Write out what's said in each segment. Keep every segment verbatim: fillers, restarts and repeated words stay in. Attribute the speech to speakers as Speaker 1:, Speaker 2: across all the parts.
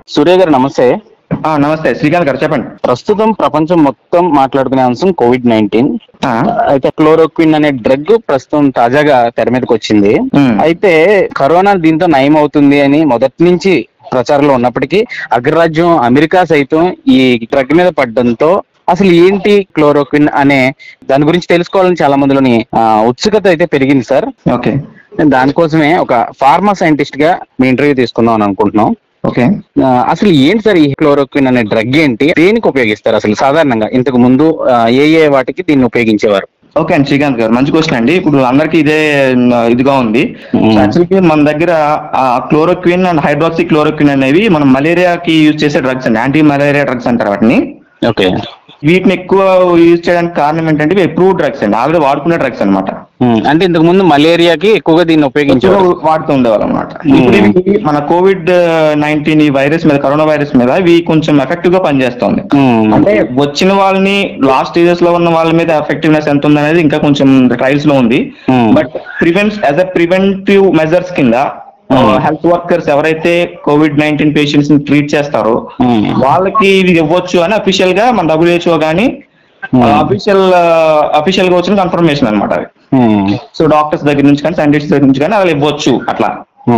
Speaker 1: సూర్య గారు నమస్తే.
Speaker 2: నమస్తే శ్రీకాంత్ గారు, చెప్పండి.
Speaker 1: ప్రస్తుతం ప్రపంచం మొత్తం మాట్లాడుకునే అంశం కోవిడ్ నైన్టీన్. అయితే క్లోరోక్విన్ అనే డ్రగ్ ప్రస్తుతం తాజాగా తెర మీదకి వచ్చింది. అయితే కరోనా దీంతో నయం అవుతుంది అని మొదటి నుంచి ప్రచారంలో ఉన్నప్పటికీ అగ్రరాజ్యం అమెరికా సైతం ఈ డ్రగ్ మీద పడడంతో అసలు ఏంటి క్లోరోక్విన్ అనే దాని గురించి తెలుసుకోవాలని చాలా మందిలోని ఉత్సుకత అయితే పెరిగింది సార్.
Speaker 2: ఓకే,
Speaker 1: దానికోసమే ఒక ఫార్మా సైంటిస్ట్ గా మీ ఇంటర్వ్యూ తీసుకుందాం అని అనుకుంటున్నాం.
Speaker 2: ఓకే,
Speaker 1: అసలు ఏంటి సార్ ఈ క్లోరోక్విన్ అనే డ్రగ్ ఏంటి, దేనికి ఉపయోగిస్తారు అసలు సాధారణంగా? ఇంతకు ముందు ఏ ఏ వాటికి దీన్ని ఉపయోగించేవారు?
Speaker 2: ఓకే అండి శ్రీకాంత్ గారు, మంచి క్వశ్చన్ అండి. ఇప్పుడు అందరికి ఇదే ఇదిగా ఉంది. యాక్చువల్గా మన దగ్గర క్లోరోక్విన్ అండ్ హైడ్రాక్సీ క్లోరోక్విన్ అనేవి మనం మలేరియాకి యూజ్ చేసే డ్రగ్స్ అండి, యాంటీ మలేరియా డ్రగ్స్ అంటారు వాటిని.
Speaker 1: ఓకే,
Speaker 2: వీటిని ఎక్కువ యూజ్ చేయడానికి కారణం ఏంటంటే ఇవి అప్రూవ్డ్ డ్రగ్స్ అండి, ఆల్రెడీ వాడుకునే డ్రగ్స్ అనమాట.
Speaker 1: అంటే ఇంతకు ముందు మలేరియాకి ఎక్కువగా దీన్ని ఉపయోగించి
Speaker 2: వాడుతూ ఉండేవాళ్ళు అనమాట. ఇప్పుడు ఇవి మన కోవిడ్ నైన్టీన్ ఈ వైరస్ మీద, కరోనా వైరస్ మీద ఇవి కొంచెం ఎఫెక్టివ్ గా పనిచేస్తుంది. అంటే వచ్చిన వాళ్ళని లాస్ట్ స్టేజెస్ లో ఉన్న వాళ్ళ మీద ఎఫెక్టివ్నెస్ ఎంత ఉంది అనేది ఇంకా కొంచెం ట్రయల్స్ లో ఉంది. But prevent as a preventive measures కింద హెల్త్ వర్కర్స్ ఎవరైతే కోవిడ్ నైన్టీన్ పేషెంట్స్ ని ట్రీట్ చేస్తారో వాళ్ళకి ఇది ఇవ్వచ్చు అని అఫీషియల్ గా మన డబ్ల్యూహెచ్ఓ గానీ అఫీషియల్ అఫీషియల్ గా వచ్చిన కన్ఫర్మేషన్ అనమాట అది. సో డాక్టర్స్ దగ్గర నుంచి కానీ సైంటిస్ట్ దగ్గర నుంచి కానీ అలా ఇవ్వచ్చు అట్లా.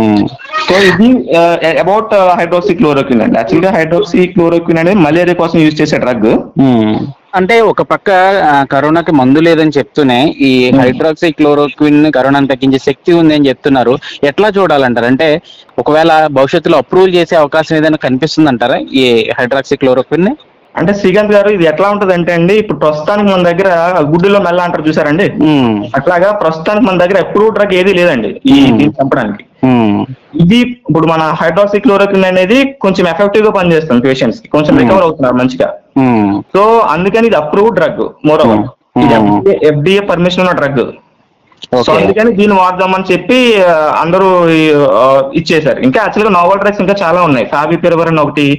Speaker 2: సో ఇది అబౌట్ హైడ్రాక్సీ క్లోరోక్విన్ అండి. యాక్చువల్ గా హైడ్రాక్సీ క్లోరోక్విన్ అనేది మలేరియా కోసం యూజ్ చేసే డ్రగ్.
Speaker 1: అంటే ఒక పక్క కరోనాకి మందు లేదని చెప్తూనే ఈ హైడ్రాక్సీ క్లోరోక్విన్ కరోనాను తగ్గించే శక్తి ఉంది అని చెప్తున్నారు. ఎట్లా చూడాలంటారు? అంటే ఒకవేళ భవిష్యత్తులో అప్రూవల్ చేసే అవకాశం ఏదైనా కనిపిస్తుంది అంటారా ఈ హైడ్రాక్సీ క్లోరోక్విన్ ని?
Speaker 2: అంటే శ్రీకాంత్ గారు, ఇది ఎట్లా ఉంటది అంటే అండి, ఇప్పుడు ప్రస్తుతానికి మన దగ్గర గుడ్డులో మెల్ల అంటారు చూసారండి, అట్లాగా ప్రస్తుతానికి మన దగ్గర అప్రూవ్ డ్రగ్ ఏది లేదండి ఈ దీన్ని చంపడానికి. ఇది ఇప్పుడు మన హైడ్రాక్సీ క్లోరోక్విన్ అనేది కొంచెం ఎఫెక్టివ్ గా పనిచేస్తుంది, పేషెంట్స్ కి కొంచెం రికవర్ అవుతున్నారు మంచిగా. సో అందుకని ఇది అప్రూవ్ డ్రగ్, మోర్ ఓవర్ ఇది ఎఫ్డిఏ పర్మిషన్ ఉన్న డ్రగ్. సో అందుకని దీన్ని వాడదామని చెప్పి అందరూ ఇచ్చేసారు. ఇంకా యాక్చువల్ గా నోవల్ డ్రగ్స్ ఇంకా చాలా ఉన్నాయి. ఫావిపిరవర్ అని ఒకటి,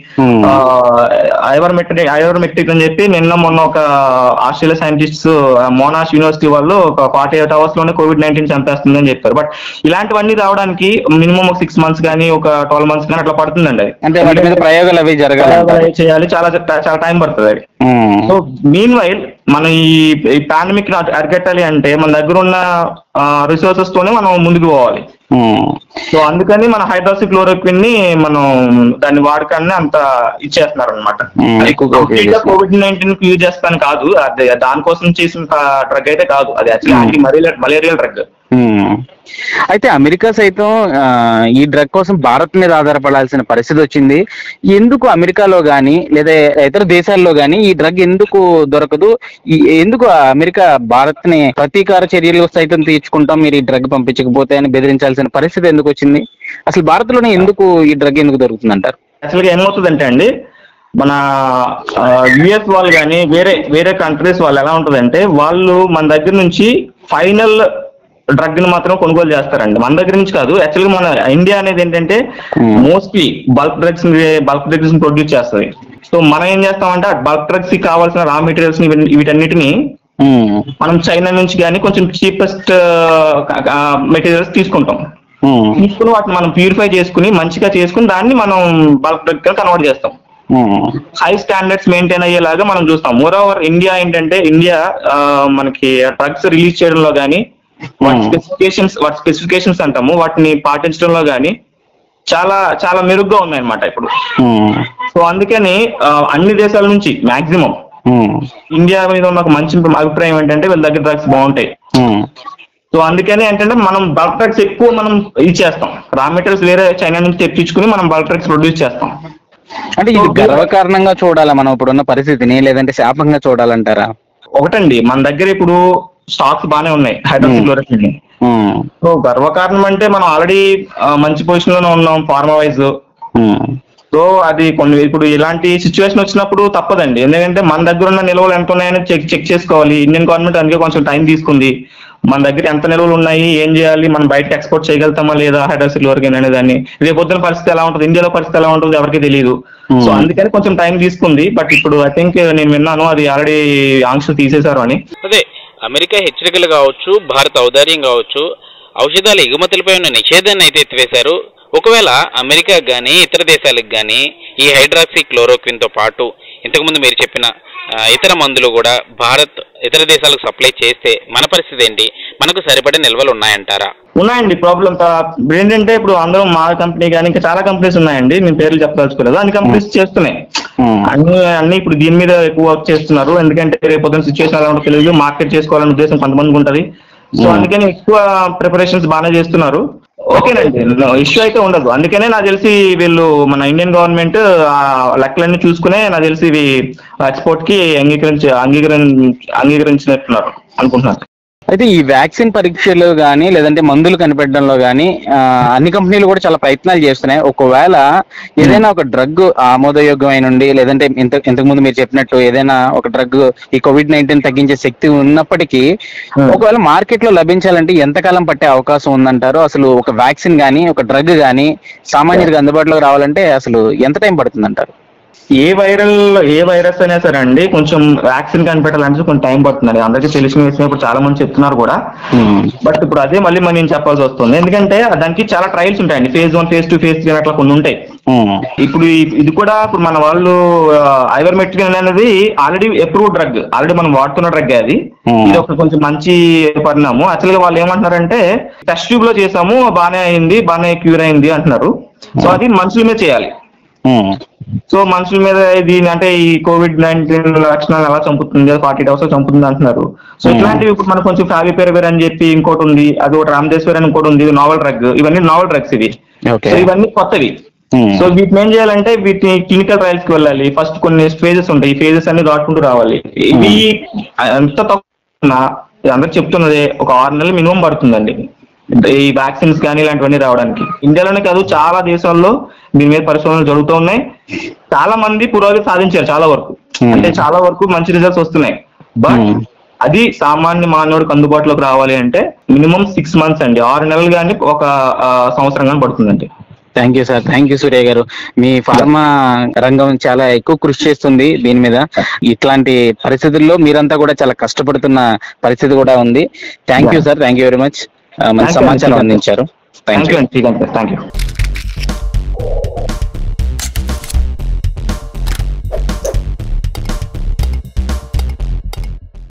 Speaker 2: ఐవర్మెక్టిక్ ఐవర్మెక్టిక్ అని చెప్పి నిన్న మొన్న ఒక ఆస్ట్రేలియా సైంటిస్ట్స్ మోనాష్ యూనివర్సిటీ వాళ్ళు ఒక ఫార్టీ ఎయిట్ అవర్స్ లోనే కోవిడ్ నైన్టీన్ చంపేస్తుంది అని చెప్పారు. బట్ ఇలాంటివన్నీ రావడానికి మినిమం ఒక సిక్స్ మంత్స్ కానీ ఒక ట్వెల్వ్ మంత్స్ కానీ అట్లా పడుతుందండి.
Speaker 1: అంటే ప్రయోగాలు అవి జరగాలి,
Speaker 2: చేయాలి, చాలా చాలా టైం పడుతుంది అది. సో మీన్ వైల్ మనం ఈ పాండమిక్ అరికట్టాలి అంటే మన దగ్గర ఉన్న రిసోర్సెస్ తోనే మనం ముందుకు పోవాలి. సో అందుకని మన హైడ్రాక్సీ క్లోరోక్విన్ ని మనం దాని వాడకాన్ని అంత ఇచ్చేస్తున్నారు అనమాట. కోవిడ్ నైన్టీన్ కి యూజ్ చేస్తాను కాదు, అది దానికోసం చేసిన డ్రగ్ అయితే కాదు, అది యాక్చువల్లీ మలేరియల్ డ్రగ్.
Speaker 1: అయితే అమెరికా సైతం ఈ డ్రగ్ కోసం భారత్ మీద ఆధారపడాల్సిన పరిస్థితి వచ్చింది. ఎందుకు అమెరికాలో గానీ లేదా ఇతర దేశాల్లో గానీ ఈ డ్రగ్ ఎందుకు దొరకదు? ఎందుకు అమెరికా భారత్ ని ప్రతీకార చర్యలు సైతం తీర్చుకుంటాం మీరు ఈ డ్రగ్ పంపించకపోతే అని బెదిరించాల్సిన పరిస్థితి ఎందుకు వచ్చింది? అసలు భారత్ లోనే ఎందుకు ఈ డ్రగ్ ఎందుకు దొరుకుతుంది అంటారు?
Speaker 2: అసలు ఏమవుతుందంటే అండి, మన యుఎస్ వాళ్ళు కానీ వేరే వేరే కంట్రీస్ వాళ్ళు ఎలా ఉంటుందంటే వాళ్ళు మన దగ్గర నుంచి ఫైనల్ డ్రగ్ ని మాత్రం కొనుగోలు చేస్తారండి, మన దగ్గర నుంచి కాదు. యాక్చువల్ గా మన ఇండియా అనేది ఏంటంటే mostly bulk drugs bulk drugs ని ప్రొడ్యూస్ చేస్తుంది. సో మనం ఏం చేస్తామంటే ఆ బల్క్ డ్రగ్స్ కి కావాల్సిన రా మెటీరియల్స్ వీటన్నిటిని మనం చైనా నుంచి కానీ కొంచెం చీపెస్ట్ మెటీరియల్స్ తీసుకుంటాం. తీసుకుని వాటిని మనం ప్యూరిఫై చేసుకుని మంచిగా చేసుకుని దాన్ని మనం బల్క్ డ్రగ్ గా కన్వర్ట్ చేస్తాం. హై స్టాండర్డ్స్ మెయింటైన్ అయ్యేలాగా మనం చూస్తాం. మోర్ ఓవర్ ఇండియా ఏంటంటే ఇండియా మనకి డ్రగ్స్ రిలీజ్ చేయడంలో కానీ వాటి స్పెసిఫికేషన్స్ వాటి స్పెసిఫికేషన్స్ అంటాము వాటిని పాటించడంలో కానీ చాలా చాలా మెరుగ్గా ఉన్నాయన్నమాట ఇప్పుడు. సో అందుకని అన్ని దేశాల నుంచి మాక్సిమం ఇండియా మీద ఉన్న ఒక మంచి అభిప్రాయం ఏంటంటే వీళ్ళ దగ్గర డ్రగ్స్ బాగుంటాయి. సో అందుకని ఏంటంటే మనం బల్క్ డ్రగ్స్ ఎక్కువ మనం ఇచ్చేస్తాం, రా మెటీరియల్స్ వేరే చైనా నుంచి తెప్పించుకుని మనం బల్క్ డ్రగ్స్ ప్రొడ్యూస్ చేస్తాం.
Speaker 1: అంటే ఇది గర్వకారణంగా చూడాలా మనం ఇప్పుడున్న పరిస్థితిని, లేదంటే శాపంగా చూడాలంటారా?
Speaker 2: ఒకటండి, మన దగ్గర ఇప్పుడు స్టాక్స్ బాగానే ఉన్నాయి హైడ్రాక్సీ క్లోరోక్విన్. సో గర్వకారణం అంటే మనం ఆల్రెడీ మంచి పొజిషన్ లోనే ఉన్నాం ఫార్మా వైజ్. సో అది కొన్ని ఇప్పుడు ఇలాంటి సిచ్యువేషన్ వచ్చినప్పుడు తప్పదండి, ఎందుకంటే మన దగ్గర ఉన్న నిల్వలు ఎంత ఉన్నాయని చెక్ చెక్ చేసుకోవాలి. ఇండియన్ గవర్నమెంట్ అందుకే కొంచెం టైం తీసుకుంది. మన దగ్గర ఎంత నిల్వలు ఉన్నాయి, ఏం చేయాలి, మనం బయటకు ఎక్స్పోర్ట్ చేయగలుగుతామా లేదా హైడ్రాక్సీ క్లోరోక్విన్ అనే దాన్ని, రేపు పొద్దున పరిస్థితి ఎలా ఉంటుంది, ఇండియాలో పరిస్థితి ఎలా ఉంటుంది ఎవరికి తెలియదు. సో అందుకని కొంచెం టైం తీసుకుంది. బట్ ఇప్పుడు ఐ థింక్ నేను విన్నాను అది ఆల్రెడీ ఆంక్షలు తీసేశారు అని.
Speaker 3: అదే అమెరికా హెచ్చరికలు కావచ్చు, భారత్ ఔదార్యం కావచ్చు, ఔషధాల ఎగుమతులపై ఉన్న నిషేధాన్ని అయితే ఎత్తివేశారు. ఒకవేళ అమెరికా కానీ ఇతర దేశాలకు కానీ ఈ హైడ్రాక్సీ క్లోరోక్విన్తో పాటు ఇంతకుముందు మీరు చెప్పిన ఇతర మందులు కూడా భారత్ ఇతర దేశాలకు సప్లై చేస్తే మన పరిస్థితి ఏంటి? మనకు సరిపడే నిల్వలు ఉన్నాయంటారా?
Speaker 2: ఉన్నాయండి. ప్రాబ్లం ఏంటంటే ఇప్పుడు అందరం మా కంపెనీ కానీ ఇంకా చాలా కంపెనీస్ ఉన్నాయండి, నేను పేర్లు చెప్పదలుచుకోలేదు. అన్ని కంపెనీస్ చేస్తున్నాయి అన్ని అన్ని ఇప్పుడు దీని మీద ఎక్కువ వర్క్ చేస్తున్నారు. ఎందుకంటే రేపు పొద్దున సిచ్యువేషన్ ఎలా ఉంటుందో తెలియదు, మార్కెట్ చేసుకోవాలనే ఉద్దేశం కొంతమందికి ఉంటుంది. సో అందుకని ఎక్కువ ప్రిపరేషన్స్ బాగానే చేస్తున్నారు. ఓకేనండి, ఇష్యూ అయితే ఉండదు. అందుకనే నాకు తెలిసి వీళ్ళు మన ఇండియన్ గవర్నమెంట్ ఆ లెక్కలన్నీ చూసుకునే నాకు తెలిసి ఇవి ఎక్స్పోర్ట్ కి అంగీకరించి అంగీకరి అంగీకరించినట్టున్నారు అనుకుంటున్నాను.
Speaker 1: అయితే ఈ వ్యాక్సిన్ పరీక్షలు కానీ లేదంటే మందులు కనిపెట్టడంలో కానీ అన్ని కంపెనీలు కూడా చాలా ప్రయత్నాలు చేస్తున్నాయి. ఒకవేళ ఏదైనా ఒక డ్రగ్ ఆమోదయోగ్యమైన ఉండి లేదంటే ఇంత ఇంతకు ముందు మీరు చెప్పినట్టు ఏదైనా ఒక డ్రగ్ ఈ కోవిడ్ నైన్టీన్ తగ్గించే శక్తి ఉన్నప్పటికీ ఒకవేళ మార్కెట్ లో లభించాలంటే ఎంతకాలం పట్టే అవకాశం ఉందంటారు? అసలు ఒక వ్యాక్సిన్ కానీ ఒక డ్రగ్ కానీ సామాన్యుడికి అందుబాటులోకి రావాలంటే అసలు ఎంత టైం పడుతుంది అంటారు?
Speaker 2: ఏ వైరల్ ఏ వైరస్ అయినా సరే అండి కొంచెం వ్యాక్సిన్ కనిపెట్టాలంటే కొంచెం టైం పడుతుంది. అందరికీ తెలిసిన విషయం ఇప్పుడు చాలా మంది చెప్తున్నారు కూడా. బట్ ఇప్పుడు అదే మళ్ళీ మనం చెప్పాల్సి వస్తుంది, ఎందుకంటే దానికి చాలా ట్రయల్స్ ఉంటాయండి. Phase one phase two phase three అట్లా కొన్ని ఉంటాయి. ఇప్పుడు ఇది కూడా ఇప్పుడు మన వాళ్ళు ఐవర్మెట్రిన్ అనేది ఆల్రెడీ అప్రూవ్డ్ డ్రగ్, ఆల్రెడీ మనం వాడుతున్న డ్రగ్ అది. ఇది ఒక కొంచెం మంచి పరిణామం. యాక్చువల్ గా వాళ్ళు ఏమంటున్నారంటే టెస్ట్ ట్యూబ్ లో చేసాము, బాగానే అయింది, బాగానే క్యూర్ అయింది అంటున్నారు. సో అది మనుషుల మీద చేయాలి. సో మనుషుల మీద దీని అంటే ఈ కోవిడ్ నైన్టీన్ లక్షణాలు ఎలా చంపుతుంది, ఫార్టీ అవర్స్ చంపుతుంది అంటున్నారు. సో ఇట్లాంటివి ఇప్పుడు మనకు కొంచెం ఫావిపిరవిర్ అని చెప్పి ఇంకోటి ఉంది, అది ఒక రామ్దేశ్వర్ అని ఇంకోటి ఉంది, ఇది నావల్ డ్రగ్. ఇవన్నీ నావల్ డ్రగ్స్ ఇవి. సో ఇవన్నీ కొత్తవి. సో వీటిని ఏం చేయాలంటే వీటిని క్లినికల్ ట్రయల్స్ కి వెళ్ళాలి. ఫస్ట్ కొన్ని ఫేజెస్ ఉంటాయి, ఈ ఫేజెస్ అన్ని దాటుకుంటూ రావాలి. ఇవి ఎంత తక్కువ అందరికి చెప్తున్నదే ఒక ఆరు నెలలు మినిమం పడుతుందండి ఈ వ్యాక్సిన్స్ కానీ ఇలాంటివన్నీ రావడానికి. ఇండియాలోనే కాదు చాలా దేశాల్లో దీని మీద పరిశోధనలు జరుగుతూ ఉన్నాయి. చాలా మంది పురోగతి సాధించారు చాలా వరకు, అంటే చాలా వరకు మంచి రిజల్ట్స్ వస్తున్నాయి. బట్ అది సామాన్య మానవుడికి అందుబాటులోకి రావాలి అంటే మినిమం సిక్స్ మంత్స్ అండి, ఆరు నెలలు కానీ ఒక సంవత్సరం కానీ పడుతుందండి.
Speaker 1: Thank you sir, thank you Surya garu. మీ ఫార్మా రంగం చాలా ఎక్కువ కృషి చేస్తుంది దీని మీద. ఇట్లాంటి పరిస్థితుల్లో మీరంతా కూడా చాలా కష్టపడుతున్న పరిస్థితి కూడా ఉంది. Thank you sir, thank you very much. మంచి సమాచారం అందించారు. Thank you.